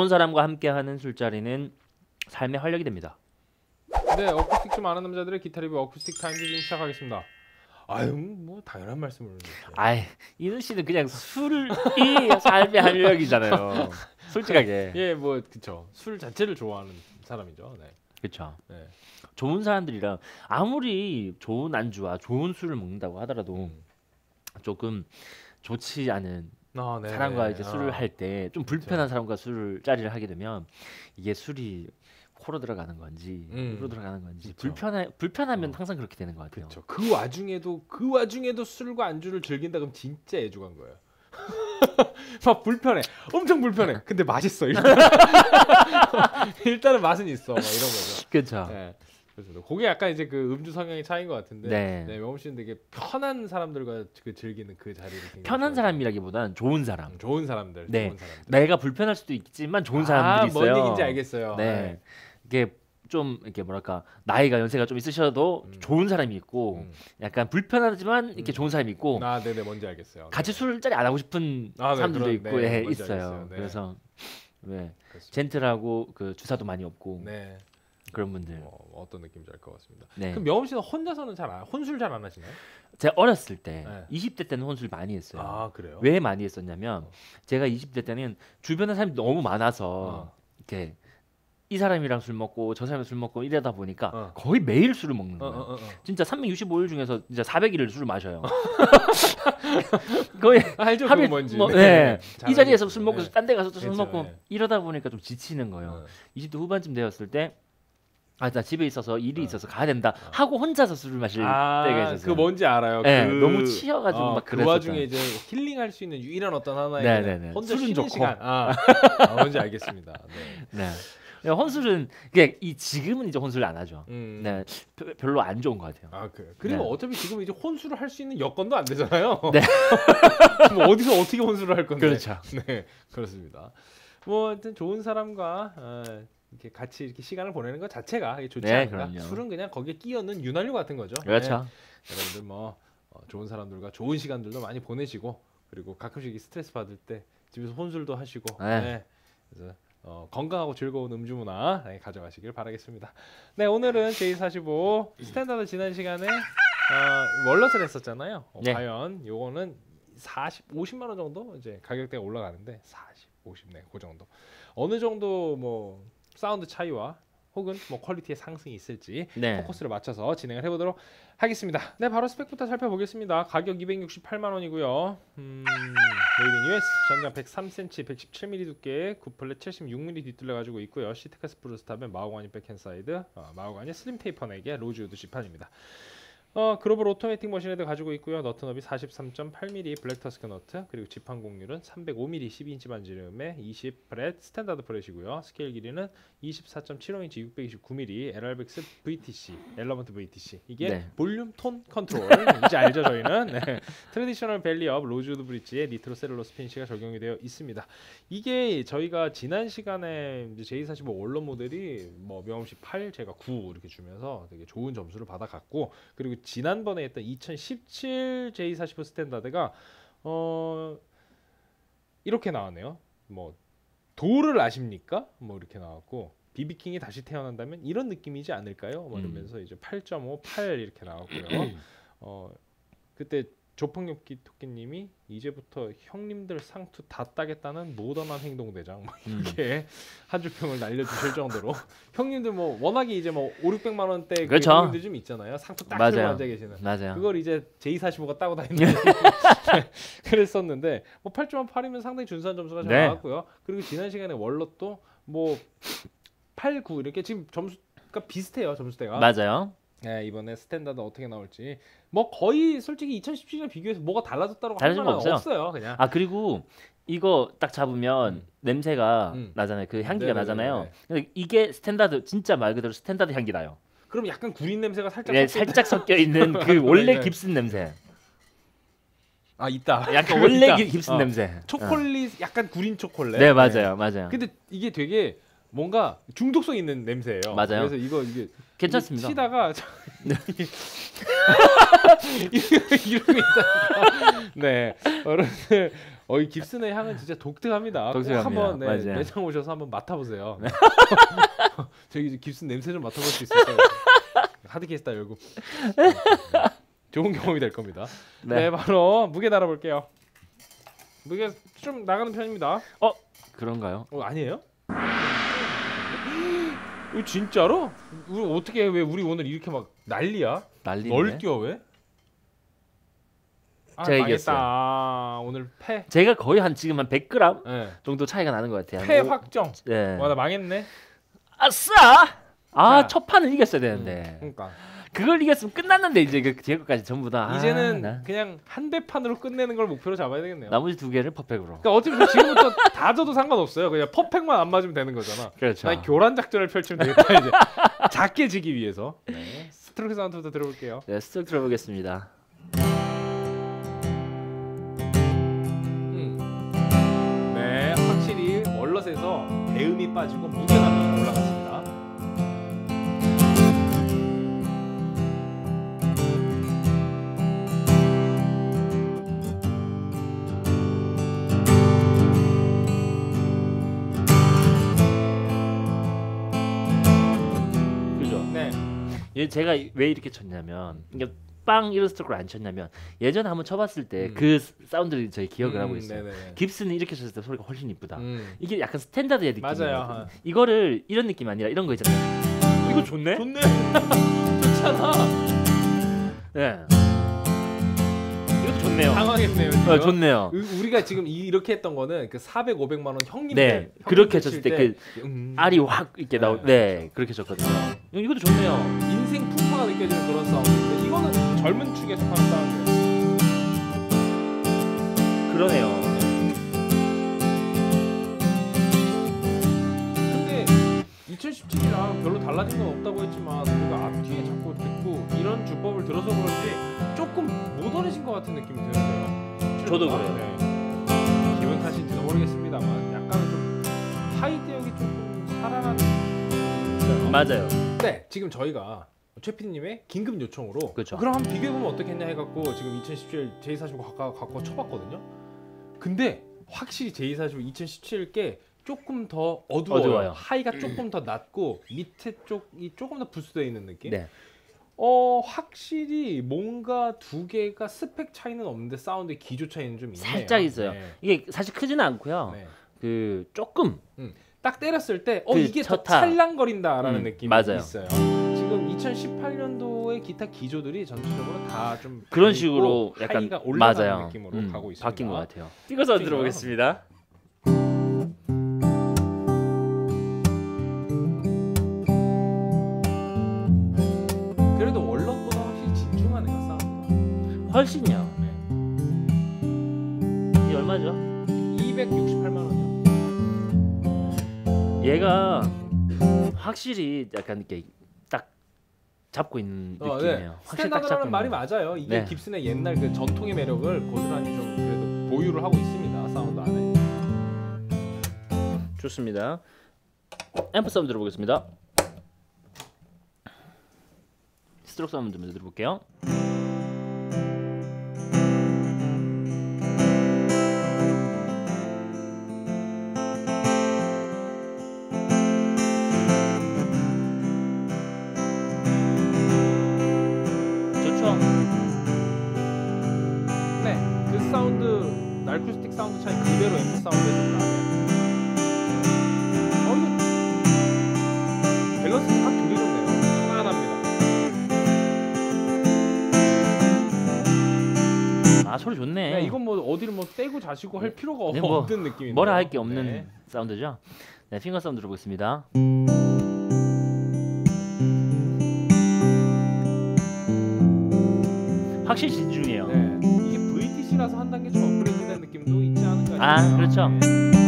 좋은 사람과 함께하는 술자리는 삶의 활력이 됩니다. 네, 어쿠스틱 좀 아는 남자들의 기타 리뷰 어쿠스틱 타임즈 지금 시작하겠습니다. 아유, 뭐 당연한 말씀을. 아이, 이순 씨는 그냥 술이 삶의 활력이잖아요. 솔직하게. 예, 뭐 그쵸. 술 자체를 좋아하는 사람이죠. 네. 그렇죠. 네. 좋은 사람들이랑 아무리 좋은 안주와 좋은 술을 먹는다고 하더라도 조금 좋지 않은 네. 사람과 이제 술을 할 때 좀 불편한 사람과 술자리를 하게 되면 이게 술이 코로 들어가는 건지 입으로 들어가는 건지 그쵸. 불편하면 항상 그렇게 되는 것 같아요. 그렇죠. 그 와중에도 술과 안주를 즐긴다 그럼 진짜 애주간 거예요. 막 불편해. 엄청 불편해. 근데 맛있어. 일단은 맛은 있어. 막 이런 거죠. 그렇죠. 네. 그렇습니다. 그게 약간 이제 그 음주 성향의 차이인 것 같은데. 네. 네, 명훈 씨는 되게 편한 사람들과 그 즐기는 그 자리를 편한 사람이라기보다는 좋은 사람. 좋은 사람들. 네. 좋은 사람들. 내가 불편할 수도 있지만 좋은 사람들이 있어요. 뭔 얘기인지 알겠어요. 네. 이게 좀 이렇게 뭐랄까 나이가 연세가 좀 있으셔도 좋은 사람이 있고 약간 불편하지만 이렇게 좋은 사람이 있고 네네 뭔지 알겠어요. 같이 술자리 안 하고 싶은 사람들도 네, 있고 네, 있어요. 네. 그래서 젠틀하고 그 주사도 많이 없고 네. 그런 분들 어떤 느낌인지 알 것 같습니다. 네. 그럼 명훈 씨는 혼자서는 혼술 잘 안 하시나요? 제가 어렸을 때 네. 20대 때는 혼술 많이 했어요. 아 그래요? 왜 많이 했었냐면 제가 20대 때는 주변에 사람이 너무 많아서 이렇게 이 사람이랑 술 먹고 저 사람이랑 술 먹고 이러다 보니까 거의 매일 술을 먹는 거예요. 진짜 365일 중에서 진짜 400일을 술을 마셔요. 거의 알죠 그건 뭔지. 네. 잘 이 자리에서 알겠습니다. 술 먹고 딴 데 가서 또 술 그렇죠, 먹고 네. 이러다 보니까 좀 지치는 거예요. 20대 후반쯤 되었을 때 나 집에 있어서 일이 있어서 가야 된다 하고 혼자서 술을 마실 때가 있었어요. 그 뭔지 알아요. 네, 너무 치여가지고 막 그 그랬었던. 와중에 이제 힐링할 수 있는 유일한 어떤 하나의 네네네. 혼자 술은 쉬는 좋고. 시간. 뭔지 알겠습니다. 네. 네. 혼술은 그냥 지금은 이제 혼술을 안 하죠. 네, 별로 안 좋은 것 같아요. 그리고 네. 어차피 지금 이제 혼술을 할 수 있는 여건도 안 되잖아요. 네. 뭐 어디서 어떻게 혼술을 할 건데. 그렇죠. 네, 그렇습니다. 뭐 하여튼 좋은 사람과 이렇게 같이 이렇게 시간을 보내는 것 자체가 좋지 네, 않을까. 그럼요. 술은 그냥 거기에 끼얹는 윤활유 같은 거죠. 그렇죠. 네. 여러분들 뭐 좋은 사람들과 좋은 시간들도 많이 보내시고 그리고 가끔씩 스트레스 받을 때 집에서 혼술도 하시고 네. 그래서 건강하고 즐거운 음주 문화 가져가시길 바라겠습니다. 네, 오늘은 J45 스탠다드 지난 시간에 월넛을 했었잖아요. 네. 과연 요거는 50만 원 정도 이제 가격대가 올라가는데 50, 네, 그 정도. 어느 정도 뭐 사운드 차이와 혹은 뭐 퀄리티의 상승이 있을지 네. 포커스를 맞춰서 진행을 해보도록 하겠습니다. 네, 바로 스펙부터 살펴보겠습니다. 가격 268만 원이고요. 메이드 인 US, 전장 103cm, 117mm 두께, 9플랫 76mm 뒷둘레 가지고 있고요. 시트카 스프루스 탑에 마호가니 백핸 사이드, 마호가니 슬림 테이퍼 4개, 로즈우드 지판입니다. 글로벌 오토매틱 머신헤드 가지고 있고요. 너트너비 43.8mm 블랙 터스크 너트, 그리고 지판 곡률은 305mm 12인치 반지름에 20프렛 스탠다드 프렛이고요. 스케일 길이는 24.75인치 629mm LR100 VTC, 엘러먼트 VTC. 이게 네. 볼륨 톤 컨트롤. 이제 알죠, 저희는. 네. 트래디셔널 벨리업 로즈우드 브릿지에 니트로 셀룰로스 피니시가 적용이 되어 있습니다. 이게 저희가 지난 시간에 이제 J45 원로 모델이 뭐 명함씨 8, 제가 9 이렇게 주면서 되게 좋은 점수를 받아갔고, 그리고 지난번에 했던 2017 J45 스탠다드가 이렇게 나왔네요. 뭐 도를 아십니까? 뭐 이렇게 나왔고, 비비킹이 다시 태어난다면 이런 느낌이지 않을까요? 뭐 이러면서 이제 8.5, 8 이렇게 나왔고요. 그때 조폭엽기 토끼님이 이제부터 형님들 상투 다 따겠다는 모던한 행동대장 뭐 이렇게 한 줄평을 날려주실 정도로 형님들 뭐 워낙에 이제 뭐 5, 600만 원대 그렇죠. 형님들 좀 있잖아요. 상투 딱 들고 앉아 계시는. 맞아요. 그걸 이제 J45가 따고 다니는 그랬었는데 뭐 8.8이면 상당히 준수한 점수가 잘 네. 나왔고요. 그리고 지난 시간에 월럿도 뭐 8, 9 이렇게 지금 점수가 비슷해요. 점수대가. 맞아요. 네, 이번에 스탠다드 어떻게 나올지 뭐 거의 솔직히 2017년 비교해서 뭐가 달라졌다고 할 달라진 거 만한 없어요. 없어요. 그냥. 그리고 이거 딱 잡으면 냄새가 나잖아요. 그 향기가 네네네네. 나잖아요. 근데 이게 스탠다드 진짜 말 그대로 스탠다드 향기나요. 그럼 약간 구린 냄새가 살짝 네, 살짝 섞여 있는 그 원래 네. 깁슨 냄새. 있다. 약간 그거 원래 있다. 깁슨 냄새. 초콜릿 약간 구린 초콜릿. 네, 맞아요. 맞아요. 근데 이게 되게 뭔가 중독성 있는 냄새예요. 맞아요. 그래서 이게 괜찮습니다. 치다가 이런 게 있다니까. 네, 여러분들 이 깁슨의 향은 진짜 독특합니다. 독특합니다. 꼭 한번 맞아요. 매장 오셔서 한번 맡아보세요. 저기 깁슨 냄새 좀 맡아볼 수 있을까요? 하드케이스다 열고 좋은 경험이 될 겁니다. 네, 바로 무게 달아볼게요. 무게 좀 나가는 편입니다. 그런가요? 아니에요? 진짜로? 왜 우리 오늘 이렇게 막 난리야? 난리네. 널 뛰어 왜? 제가 망했다. 오늘 패. 제가 거의 지금 한 100g 네. 정도 차이가 나는 것 같아요. 패 확정. 네. 와, 나 망했네. 아싸! 자. 첫 판은 이겼어야 되는데. 그러니까 그걸 이겼으면 끝났는데 이제 그 뒤에 것까지 전부 다. 이제는 그냥 한 대 판으로 끝내는 걸 목표로 잡아야 되겠네요. 나머지 2개를 퍼펙으로. 그러니까 어차피 지금부터 다 져도 상관없어요. 그냥 퍼펙만 안 맞으면 되는 거잖아. 그렇죠. 난 교란 작전을 펼치면 되겠다 이제. 작게 지기 위해서. 네. 스트로크 사운드부터 들어볼게요. 네, 스트로크 들어보겠습니다. 네, 확실히 월넛에서 배음이 빠지고 무게감이 올라갔습니다. 그죠? 네. 제가 왜 이렇게 쳤냐면 이게 빵 이런 스트로크를 안 쳤냐면 예전에 한번 쳐봤을 때 그 사운드를 저희 기억을 하고 있어요. 네네. 깁스는 이렇게 쳤을 때 소리가 훨씬 이쁘다. 음. 이게 약간 스탠다드의 느낌이에요. 맞아요. 이거를 이런 느낌 아니라 이런 거 있잖아요. 이거 좋네? 좋네. 좋잖아. 네. 이것도 좋네요. 당황했네요. 지금. 좋네요. 우리가 지금 이렇게 했던 거는 그 400, 500만 원 형님들. 네, 그렇게 쳤을 때 그 음. 알이 확 이렇게 나오. 네, 그렇게 쳤거든요. 이것도 좋네요. 인생 풍파가 느껴지는 그런 사운드인데 이거는 젊은 축에 속하는 사운드예요. 그러네요. 근데 2017이랑 별로 달라진 건 없다고 했지만 우리가 앞뒤에 자꾸 듣고 이런 주법을 들어서 그런지 조금 모던해진 것 같은 느낌이 드는데요. 저도 그래요. 네. 기분 탓인지는 모르겠습니다만 약간은 좀 하이대역이 조금 살아나는 느낌이 맞아요. 네, 지금 저희가 최 PD님의 긴급 요청으로 그렇죠. 그럼 한번 비교해보면 어떻겠냐 해갖고 지금 2017 J45 갖고 쳐봤거든요. 근데 확실히 J45 2017께 조금 더 어두워요. 하이가 조금 더 낮고 밑에 쪽이 조금 더 부스되어 있는 느낌. 네. 확실히 뭔가 두 개가 스펙 차이는 없는데 사운드의 기조 차이는 좀 있네요. 살짝 있어요. 네. 이게 사실 크지는 않고요. 네. 그 조금 딱 때렸을 때 그 이게 더 첫타. 찰랑거린다라는 느낌이 맞아요. 있어요. 지금 2018년도의 기타 기조들이 전체적으로 다 좀 그런 식으로 약간 하이가 올라가는 맞아요. 느낌으로 가고 있습니다. 바뀐 것 같아요. 찍어서 들어보겠습니다. 그래도 원론보다 확실히 진중하네요 사운드가. 훨씬요. 네. 이게 얼마죠? 268만 원이요. 얘가 확실히 약간 이렇게 딱 잡고 있는 느낌이에요. 네. 확실히 딱 잡고 스탠다드라는 말이 있는. 맞아요. 이게 네. 깁슨의 옛날 그 전통의 매력을 고스란히 좀 그래도 보유를 하고 있습니다. 사운드 안에. 좋습니다. 앰프 사운드 들어보겠습니다. 스트로크 사운드 먼저 들어볼게요. 좋죠? 네, 그 사운드 날쿠스틱 사운드 차이 그대로 앰프 사운드에서 나네요. 이거 밸런스가 확 되게 좋네요. 편안합니다. 아 소리 좋네. 네, 이건 뭐 어디를 뭐 떼고 자시고 할 필요가 네, 뭐 없는 느낌인데. 뭐라 할 게 없는 네. 사운드죠. 네, 핑거 사운드 들어보겠습니다. 확실히 진중해요. 네, 이게 VTC라서 한 단계 좀 업그레이드된 느낌도 있지 않을까 아, 싶어요. 그렇죠. 네.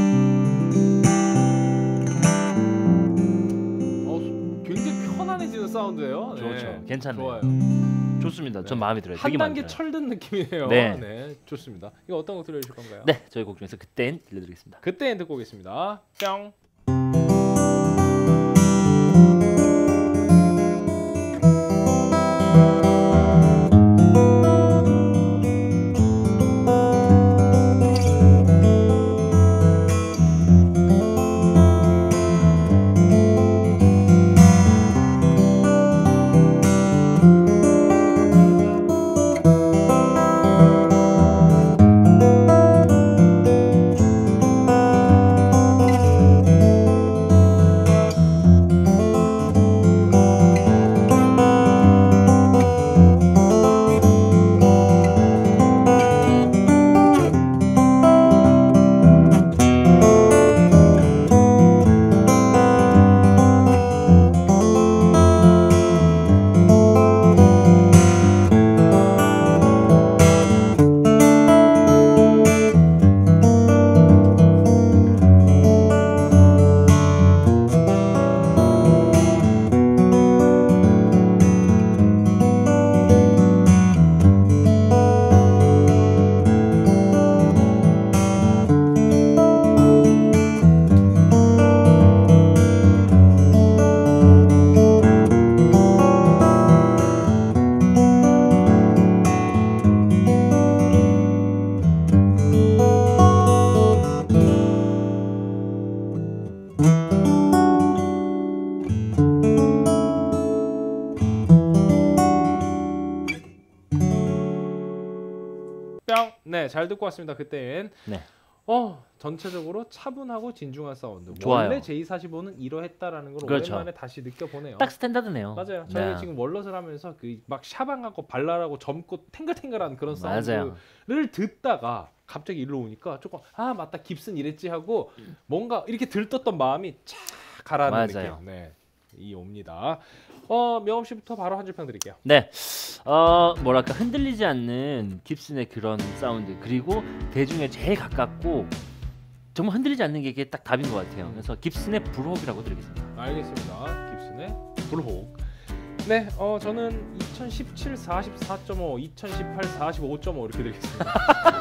굉장히 편안해지는 사운드예요. 네. 좋죠. 괜찮네요. 좋아요. 좋습니다. 전 네. 마음에 들어요. 한 되게 마음에 단계 들어요. 철든 느낌이에요. 네. 네, 좋습니다. 이거 어떤 곡 들려주실 건가요? 네, 저희 곡 중에서 그땐 들려드리겠습니다. 그때 듣고 오겠습니다. 뿅. 네, 잘 듣고 왔습니다. 그땐. 네. 전체적으로 차분하고 진중한 사운드. 좋아요. 원래 J45는 이러했다를 걸 그렇죠. 오랜만에 다시 느껴보네요. 딱 스탠다드네요. 맞아요. 네. 저희가 지금 월넛을 하면서 그 막 샤방하고 발랄하고 젊고 탱글탱글한 그런 사운드를 듣다가 갑자기 일로 오니까 조금 맞다 깁슨 이랬지 하고 뭔가 이렇게 들떴던 마음이 착 가라앉는 느낌. 네, 이 옵니다. 명업 씨부터 바로 한 줄 평 드릴게요. 네, 뭐랄까 흔들리지 않는 깁슨의 그런 사운드, 그리고 대중에 제일 가깝고 정말 흔들리지 않는 게 이게 딱 답인 것 같아요. 그래서 깁슨의 불호흡이라고 드리겠습니다. 알겠습니다. 깁슨의 불호흡. 네, 저는 2017 44.5, 2018 45.5 이렇게 드리겠습니다.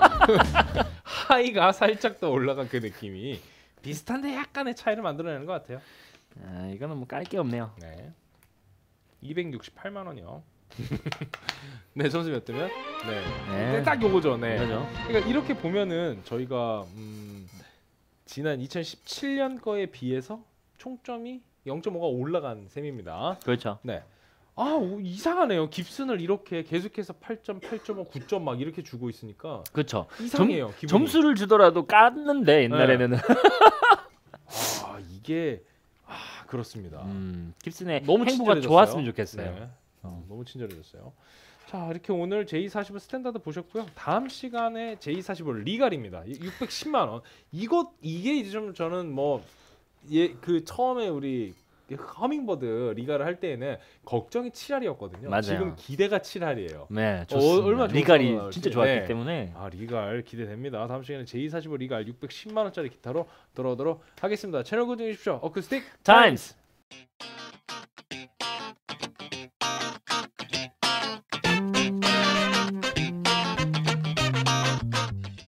하이가 살짝 더 올라간 그 느낌이 비슷한데 약간의 차이를 만들어내는 것 같아요. 이거는 뭐 깔 게 없네요. 네, 268만 원이요. 네, 점수 몇 대면? 네, 딱 요거죠. 네. 그렇죠. 그러니까 이렇게 보면은 저희가 지난 2017년 거에 비해서 총점이 0.5가 올라간 셈입니다. 그렇죠. 네. 이상하네요. 깁슨을 이렇게 계속해서 8점, 8.5, 9점 막 이렇게 주고 있으니까. 그렇죠. 이상해요. 기분이. 점수를 주더라도 깠는데 옛날에는. 네. 이게 그렇습니다. 깁슨의 너무 행보가 친절해졌어요. 좋았으면 좋겠어요. 네. 너무 친절해졌어요. 자, 이렇게 오늘 J45 스탠다드 보셨고요. 다음 시간에 J45 리갈입니다. 610만 원. 이게 이제 좀 저는 그 처음에 우리 허밍버드 리갈을 할 때에는 걱정이 7할이었거든요. 맞아요. 지금 기대가 7할이에요. 네, 좋습니다. 얼마나 리갈이 진짜 좋았기 네. 때문에. 리갈 기대됩니다. 다음 시간에 J45 리갈 610만 원짜리 기타로 돌아오도록 하겠습니다. 채널 구독해 주십시오. 어쿠스틱 타임스.